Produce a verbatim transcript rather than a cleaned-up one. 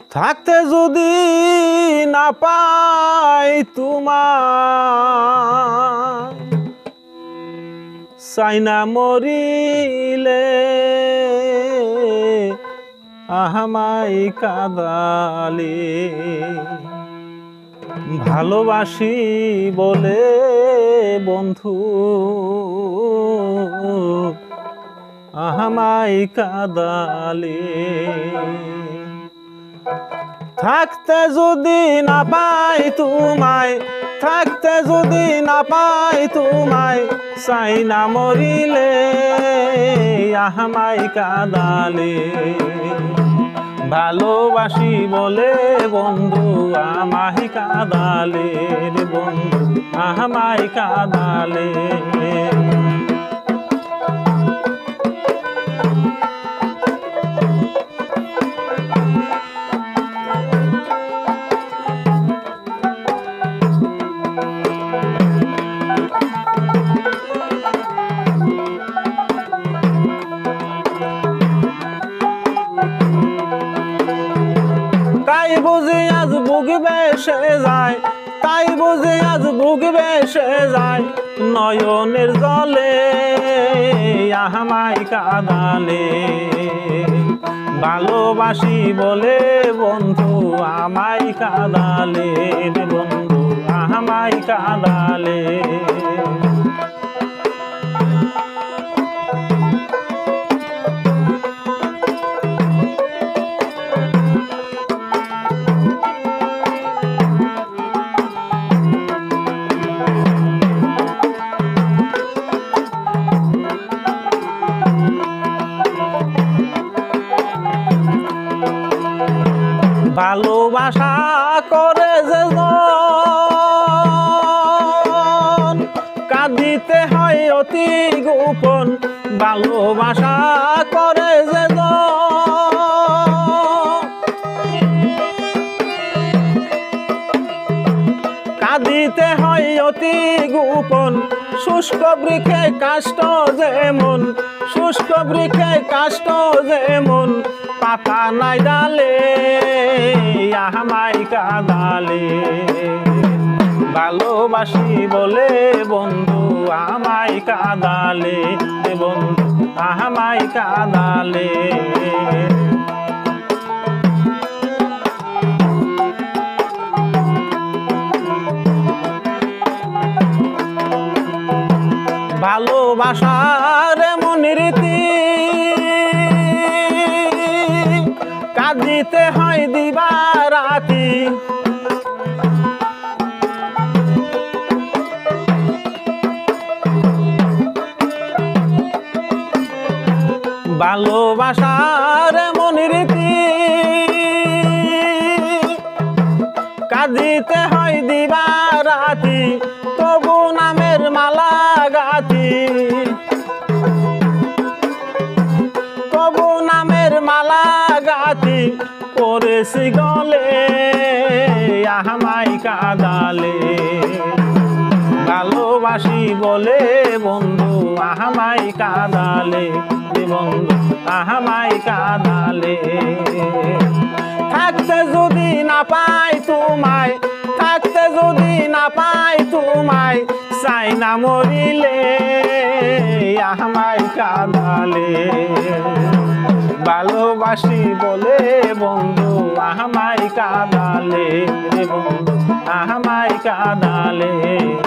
থাকতে যদি না পাই তোমার চাইনা মরিলে আহামাই কাদালে ভালোবাসি বলে বন্ধু আহামাই কাদালে থাকতে যদি না পাই তোমায় থাকতে যদি না পাই তোমায় চাইনা মরিলে আহামাই কাদালে ভালোবাসি বলে বন্ধু আমায় কাদালে রে বন্ধু আহামাই কাদালে তাই বুঝি আজ বুক বেসে যায় তাই বুঝি আজ বুক বেসে যায় নয়নের জলে আহামাই কাদালে ভালোবাসি বলে বন্ধু আমায় কাদালে রে বন্ধু আহামাই কাদালে ভালোবাসা করে যে কাঁদিতে হয় অতি গোপন ভালোবাসা করে যে কাঁদিতে হয় অতি গোপন শুষ্ক বৃক্ষে কাষ্ট যেমন শুষ্ক বৃক্ষে কাষ্ট যেমন পাতা নাই ডালে আহামাই কাদালে ভালোবাসি বলে বন্ধু আমায় কাদালে রে বন্ধু আহামাই কাদালে ভালোবাসার এমন রীতি কাঁদিতে হয় দিবা রাতি ভালোবাসার এমন রীতি কাঁদিতে হয় দিবা রাতি তবু নামের মালা গাতি তবু নামের মালা গাতি পরেছি গলে আহামাই কাদালে ভালোবাসি বলে বন্ধু আহামাই কাদালে রে বন্ধু আহামাই কাদালে থাকতে যদি না পাই তোমায় থাকতে যদি না পাই তোমায় চাইনা মরিলে আহামাই কাদালে ভালোবাসি বলে বন্ধু আহামাই কাদালে রে বন্ধু আহামাই কাদালে।